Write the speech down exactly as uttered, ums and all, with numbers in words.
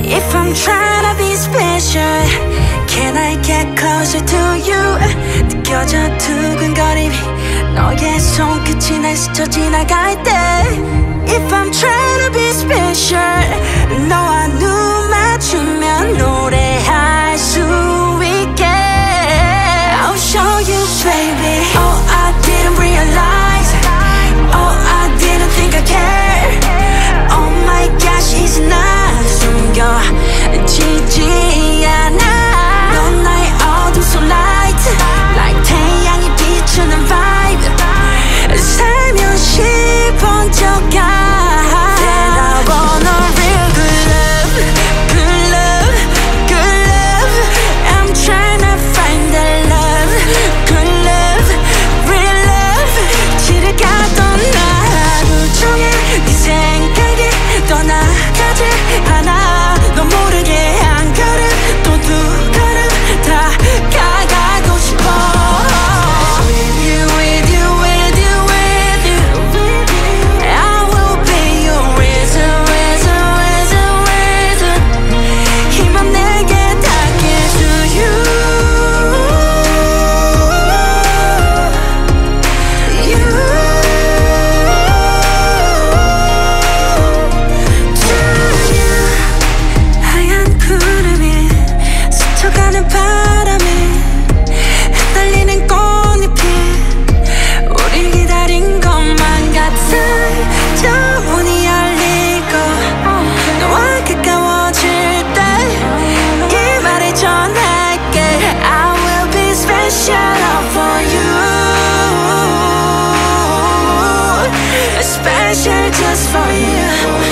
If I'm trying to be special, can I get closer to you? 느껴져 두근거림이 너의 손끝이 날 스쳐 지나갈 때 If I'm trying to be special, 너와 눈 맞추면 노래할 수 있게 I'll show you baby. Oh I didn't realize, oh I didn't think I care. Oh my gosh 이제 난 숨겨지지 않아. 넌 나의 어둠 속 light, like 태양이 비추는 vibe. 살며시 번쩍가 That I want a real good love, good love, good love. I'm trying to find that love, good love, real love. 길을 가던 하루 종일 네 생각이 떠나가지 않아. 너 모르게 한 걸음 또 두 걸음 다가가고 싶어. With you, with you, with you, with you, I will be your reason, reason, reason, reason. 힘없 내게 닿게 to you, you, to you. 하얀 구름이 스쳐가는 바람에 흩날리는 꽃잎이 우릴 기다린 것만 같아. 저 문이 열리고 너와 가까워질 때 이 말을 전할게. I will be special for you, special just for you.